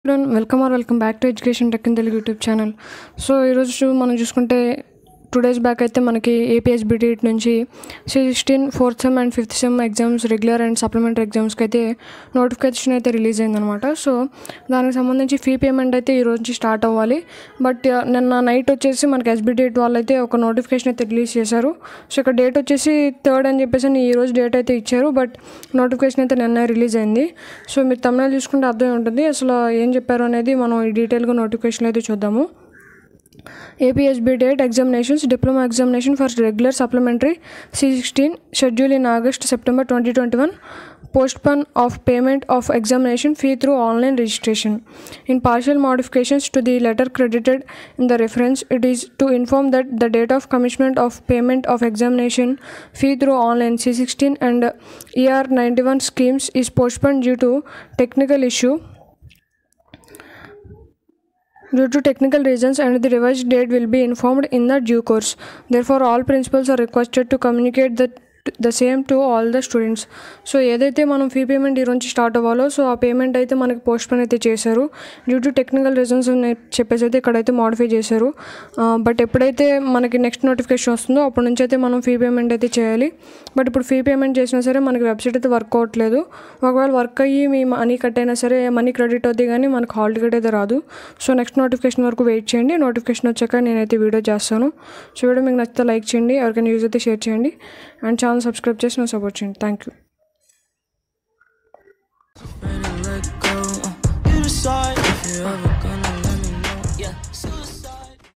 Welcome back to education tech in Telugu YouTube channel. So ఈరోజు మనం చూసుకుంటే 2 days బ్యాక్ అయితే మనకి ఏపీఎస్బిటి నుంచి C16 4th sem and 5th sem exams regular and supplementary ఎగ్జామ్స్కి అయితే నోటిఫికేషన్ అయితే రిలీజ్ అయిందనమాట. సో దానికి సంబంధించి ఫీ పేమెంట్ అయితే ఈ రోజు నుంచి స్టార్ట్ అవ్వాలి. బట్ నిన్న నైట్ వచ్చేసి మనకి ఎస్బిటి వాళ్ళు అయితే ఒక నోటిఫికేషన్ అయితే రిలీజ్ చేశారు. సో ఇక్కడ డేట్ వచ్చేసి 3rd అని చెప్పేసి ఈ రోజు డేట్ అయితే ఇచ్చారు. బట్ నోటిఫికేషన్ అయితే నిన్న రిలీజ్ అయింది. సో మీరు thumbnail చూసుకుంటే అర్థం ఉంటుంది అసలు ఏం చెప్పారు అనేది. మనం ఈ డీటెయిల్గా నోటిఫికేషన్ అయితే చూద్దాము. APSBT examinations, diploma examination for regular supplementary C16 schedule in August-September 2021. Postpone of payment of examination fee through online registration. In partial modifications to the letter credited in the reference, it is to inform that the date of commencement of payment of examination fee through online C16 and ER91 schemes is postponed due to technical issue. Due to technical reasons, and the revised date will be informed in the due course. Therefore, all principals are requested to communicate the same to all the students. So ఏదైతే మనం fee payment ఈ రోజు start అవ్వాలో so ఆ payment అయితే మనకి postpone అయితే చేశారు. డ్యూ టు టెక్నికల్ రీజన్స్ చెప్పేసి అయితే ఇక్కడైతే మోడిఫై చేశారు. బట్ ఎప్పుడైతే మనకి నెక్స్ట్ నోటిఫికేషన్ వస్తుందో అప్పటి నుంచి అయితే మనం ఫీ పేమెంట్ అయితే చేయాలి. బట్ ఇప్పుడు ఫీ పేమెంట్ చేసినా సరే మనకి వెబ్సైట్ అయితే వర్క్ అవ్వట్లేదు. ఒకవేళ వర్క్ అయ్యి మీ మనీ కట్ అయినా సరే మనీ క్రెడిట్ అవుతుంది కానీ మనకు హాల్ టికెట్ అయితే రాదు. సో నెక్స్ట్ నోటిఫికేషన్ వరకు వెయిట్ చేయండి. నోటిఫికేషన్ వచ్చాక నేనైతే వీడియో చేస్తాను. సో వీడియో మీకు నచ్చితే లైక్ చేయండి, ఎవరికైనా యూజ్ అయితే షేర్ చేయండి అండ్ ఛానల్ సబ్స్క్రైబ్ చేసి నా సపోర్ట్ చేయండి. Thank you.